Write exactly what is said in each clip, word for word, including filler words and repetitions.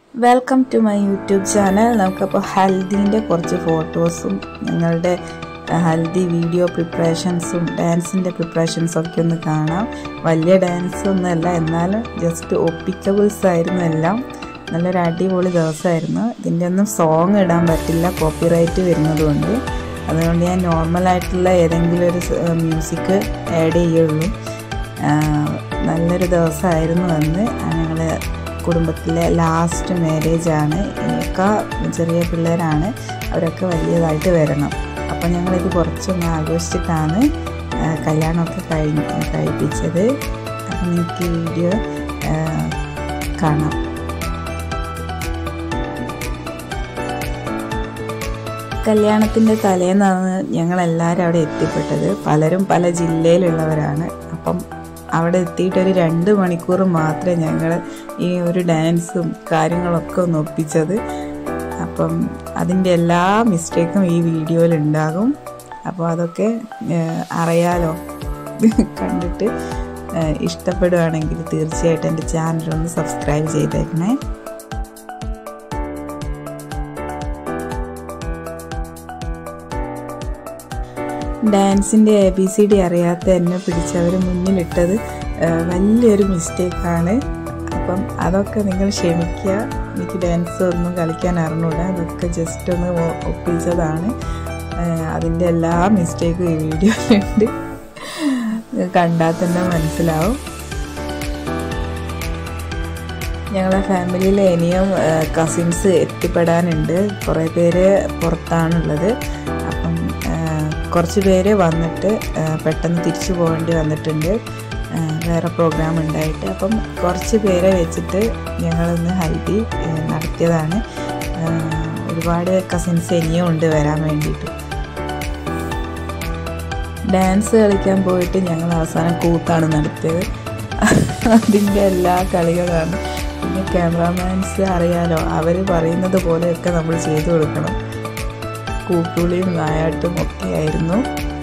Welcome to my YouTube channel. നമുക്കപ്പോൾ ഹൽദീൻ്റെ കുറച്ച് ഫോട്ടോസും ഞങ്ങളുടെ ഹൽദി വീഡിയോ പ്രിപ്പറേഷൻസും ഡാൻസിൻ്റെ പ്രിപ്പറേഷൻസും ഒക്കെ ഒന്ന് കാണാം. വലിയ ഡാൻസ് ഒന്നുമല്ല, എന്നാലും ജസ്റ്റ് ഒപ്പിക്കബിൾസ് ആയിരുന്നു എല്ലാം. നല്ലൊരു അടിപൊളി ദിവസമായിരുന്നു. ഇതിൻ്റെ ഒന്നും സോങ് ഇടാൻ പറ്റില്ല, കോപ്പിറൈറ്റ് വരുന്നതുകൊണ്ട്. അതുകൊണ്ട് ഞാൻ നോർമലായിട്ടുള്ള ഏതെങ്കിലും ഒരു മ്യൂസിക് ആഡ് ചെയ്യുള്ളൂ. നല്ലൊരു ദിവസമായിരുന്നു അന്ന്. ഞങ്ങൾ കുടുംബത്തിലെ ലാസ്റ്റ് മാരേജാണ്. ഒക്കെ ചെറിയ പിള്ളേരാണ്, അവരൊക്കെ വലിയതായിട്ട് വരണം. അപ്പം ഞങ്ങളിത് കുറച്ചൊന്ന് ആഘോഷിച്ചിട്ടാണ് കല്യാണമൊക്കെ കഴിഞ്ഞ് കഴിപ്പിച്ചത്. അപ്പം നിങ്ങൾക്ക് ഈ വീഡിയോ കാണാം. കല്യാണത്തിൻ്റെ തലേന്നാണ് ഞങ്ങളെല്ലാവരും അവിടെ എത്തിപ്പെട്ടത്. പലരും പല ജില്ലയിലുള്ളവരാണ്. അപ്പം അവിടെ എത്തിയിട്ടൊരു രണ്ട് മണിക്കൂർ മാത്രമേ ഞങ്ങൾ ഈ ഒരു ഡാൻസും കാര്യങ്ങളൊക്കെ ഒന്ന് ഒപ്പിച്ചത്. അപ്പം അതിൻ്റെ എല്ലാ മിസ്റ്റേക്കും ഈ വീഡിയോയിൽ ഉണ്ടാകും. അപ്പോൾ അതൊക്കെ അറിയാലോ. കണ്ടിട്ട് ഇഷ്ടപ്പെടുകയാണെങ്കിൽ തീർച്ചയായിട്ടും എൻ്റെ ചാനലൊന്ന് സബ്സ്ക്രൈബ് ചെയ്തേക്കണേ. ഡാൻസിൻ്റെ എ ബി സി ഡി അറിയാത്ത എന്നെ പിടിച്ചവർ മുന്നിലിട്ടത് വലിയൊരു മിസ്റ്റേക്കാണ്. അപ്പം അതൊക്കെ നിങ്ങൾ ക്ഷമിക്കുക. എനിക്ക് ഡാൻസ് ഒന്നും കളിക്കാൻ അറിഞ്ഞൂടാ. അതൊക്കെ ജസ്റ്റ് ഒന്ന് ഒപ്പിച്ചതാണ്. അതിൻ്റെ എല്ലാ മിസ്റ്റേക്കും ഈ വീഡിയോയിലുണ്ട്. കണ്ടാൽ തന്നെ മനസ്സിലാവും. ഞങ്ങളെ ഫാമിലിയിൽ ഇനിയും കസിൻസ് എത്തിപ്പെടാനുണ്ട്. കുറേ പേര് പുറത്താണുള്ളത്. അപ്പം കുറച്ച് പേര് വന്നിട്ട് പെട്ടെന്ന് തിരിച്ചു പോകേണ്ടി വന്നിട്ടുണ്ട്, വേറെ പ്രോഗ്രാം ഉണ്ടായിട്ട്. അപ്പം കുറച്ച് പേരെ വെച്ചിട്ട് ഞങ്ങളൊന്ന് ഹൽദി നടത്തിയതാണ്. ഒരുപാട് കസിൻസ് ഇനിയും ഉണ്ട് വരാൻ വേണ്ടിയിട്ട്. ഡാൻസ് കളിക്കാൻ പോയിട്ട് ഞങ്ങൾ അവസാനം കൂത്താണ് നടത്തിയത്. അതിൻ്റെ എല്ലാ കളികളാണ്. പിന്നെ ക്യാമറാമാൻസ് അറിയാലോ, അവർ പറയുന്നത് പോലെയൊക്കെ നമ്മൾ ചെയ്തു കൊടുക്കണം. കൂക്കുളിയും നായാട്ടും ഒക്കെ ആയിരുന്നു.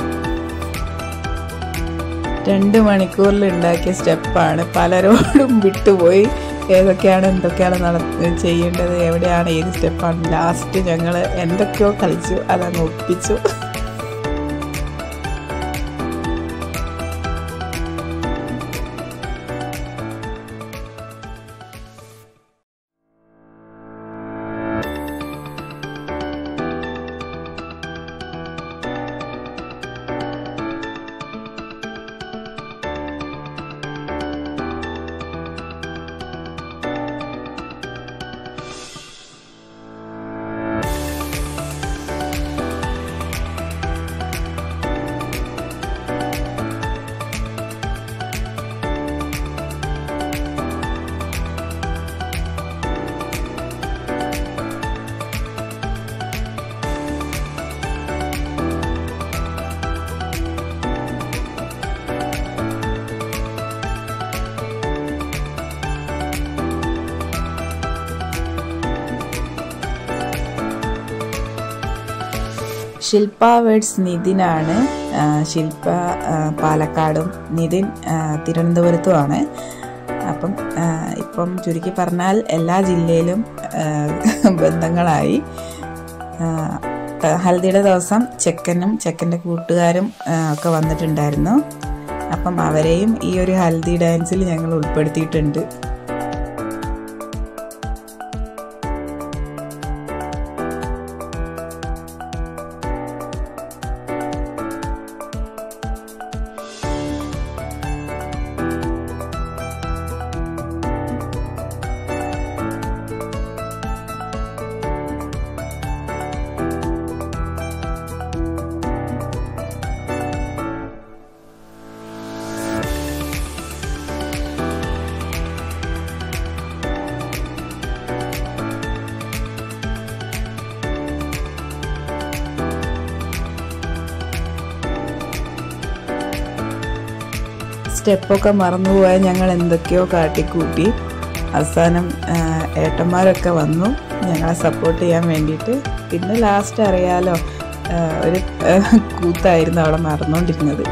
രണ്ട് മണിക്കൂറിൽ ഉണ്ടാക്കിയ സ്റ്റെപ്പാണ്. പലരോടും വിട്ടുപോയി ഏതൊക്കെയാണ് എന്തൊക്കെയാണ് നട ചെയ്യേണ്ടത്, എവിടെയാണ് ഏത് സ്റ്റെപ്പാണ്. ലാസ്റ്റ് ഞങ്ങൾ എന്തൊക്കെയോ കളിച്ചു, അതങ്ങ് ഒപ്പിച്ചു. ശില്പ വേർഡ്സ് നിതിനാണ്. ശില്പ പാലക്കാടും നിതിൻ തിരുവനന്തപുരത്തുമാണ്. അപ്പം ഇപ്പം ചുരുക്കി പറഞ്ഞാൽ എല്ലാ ജില്ലയിലും ബന്ധങ്ങളായി. ഹൽദിയുടെ ദിവസം ചെക്കനും ചെക്കൻ്റെ കൂട്ടുകാരും ഒക്കെ വന്നിട്ടുണ്ടായിരുന്നു. അപ്പം അവരെയും ഈ ഒരു ഹൽദി ഡാൻസിൽ ഞങ്ങൾ ഉൾപ്പെടുത്തിയിട്ടുണ്ട്. സ്റ്റെപ്പൊക്കെ മറന്നുപോയാൽ ഞങ്ങൾ എന്തൊക്കെയോ കാട്ടിക്കൂട്ടി. അവസാനം ഏട്ടന്മാരൊക്കെ വന്നു ഞങ്ങളെ സപ്പോർട്ട് ചെയ്യാൻ വേണ്ടിയിട്ട്. പിന്നെ ലാസ്റ്റ് അറിയാലോ, ഒരു കൂത്തായിരുന്നു അവിടെ നടന്നുകൊണ്ടിരുന്നത്.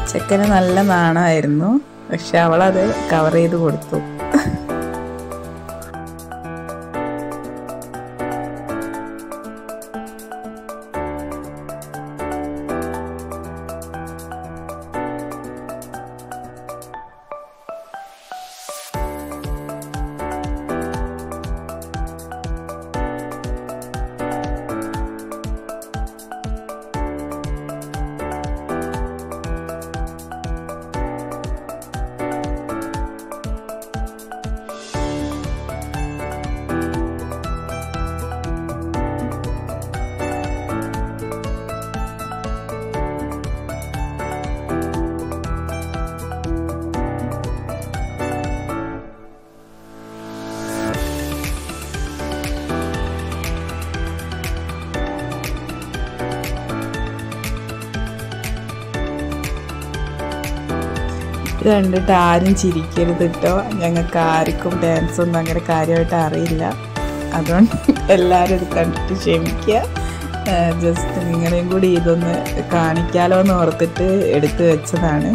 ചെക്കന് നല്ല നാണമായിരുന്നു, പക്ഷെ അവളത് കവർ ചെയ്ത് കൊടുത്തു. കണ്ടിട്ട് ആരും ചിരിക്കരുത് കേട്ടോ. ഞങ്ങൾക്ക് ആർക്കും ഡാൻസ് ഒന്നും അങ്ങനെ കാര്യമായിട്ട് അറിയില്ല, അതുകൊണ്ട് എല്ലാവരും ഇത് കണ്ടിട്ട് ക്ഷമിക്കുക. ജസ്റ്റ് നിങ്ങളെയും കൂടി ഇതൊന്ന് കാണിക്കാലോ എന്ന് ഓർത്തിട്ട് എടുത്തു വെച്ചതാണ്.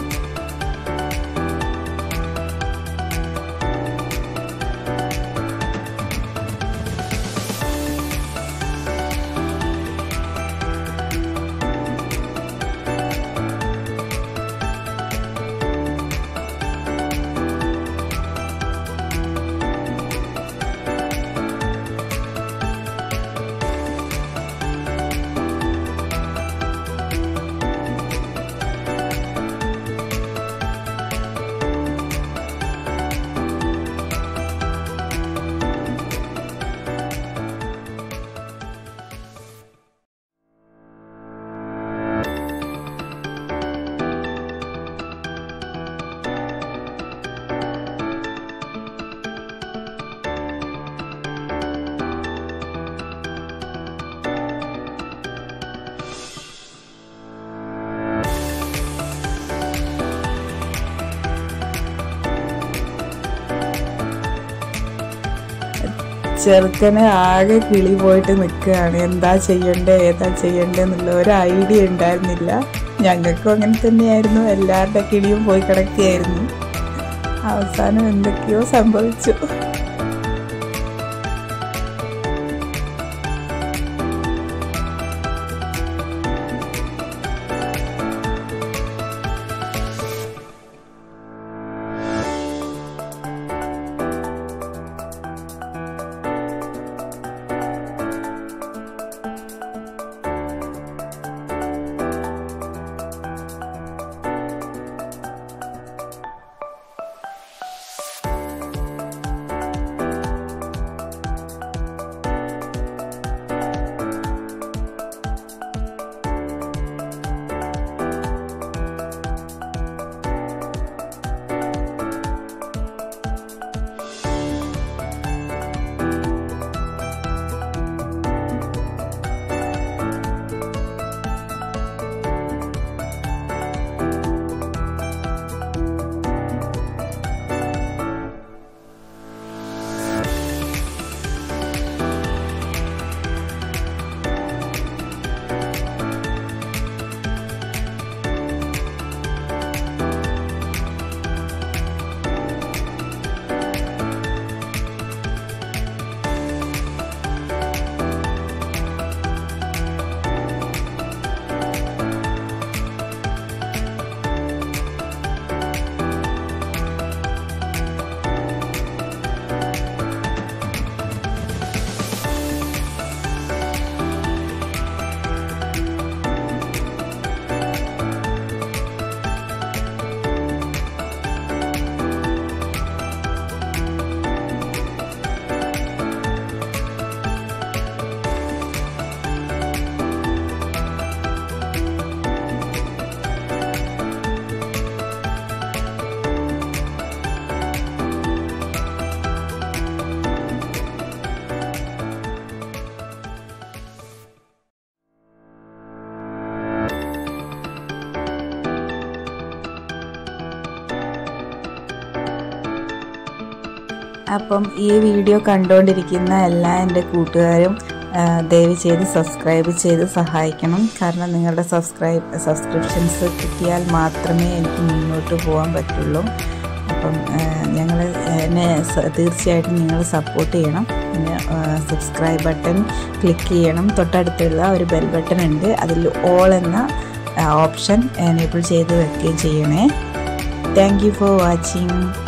ചെറുക്കന് ആകെ കിളി പോയിട്ട് നിൽക്കുകയാണ്. എന്താ ചെയ്യണ്ടേ ഏതാ ചെയ്യണ്ടേ എന്നുള്ള ഒരു ഐഡിയ ഉണ്ടായിരുന്നില്ല. ഞങ്ങൾക്കും അങ്ങനെ തന്നെയായിരുന്നു, എല്ലാവരുടെ കിളിയും പോയി കിടക്കുകയായിരുന്നു. അവസാനം എന്തൊക്കെയോ സംഭവിച്ചു. അപ്പം ഈ വീഡിയോ കണ്ടുകൊണ്ടിരിക്കുന്ന എല്ലാ എൻ്റെ കൂട്ടുകാരും ദയവ് ചെയ്ത് സബ്സ്ക്രൈബ് ചെയ്ത് സഹായിക്കണം. കാരണം നിങ്ങളുടെ സബ്സ്ക്രൈബ് സബ്സ്ക്രിപ്ഷൻസ് കിട്ടിയാൽ മാത്രമേ എനിക്ക് മുന്നോട്ട് പോകാൻ പറ്റുള്ളൂ. അപ്പം ഞങ്ങൾ എന്നെ തീർച്ചയായിട്ടും നിങ്ങൾ സപ്പോർട്ട് ചെയ്യണം. പിന്നെ സബ്സ്ക്രൈബ് ബട്ടൺ ക്ലിക്ക് ചെയ്യണം. തൊട്ടടുത്തുള്ള ഒരു ബെൽ ബട്ടൺ ഉണ്ട്, അതിൽ ഓൾ എന്ന ഓപ്ഷൻ എനേബിൾ ചെയ്ത് വെക്കുകയും ചെയ്യണേ. Thank you for watching.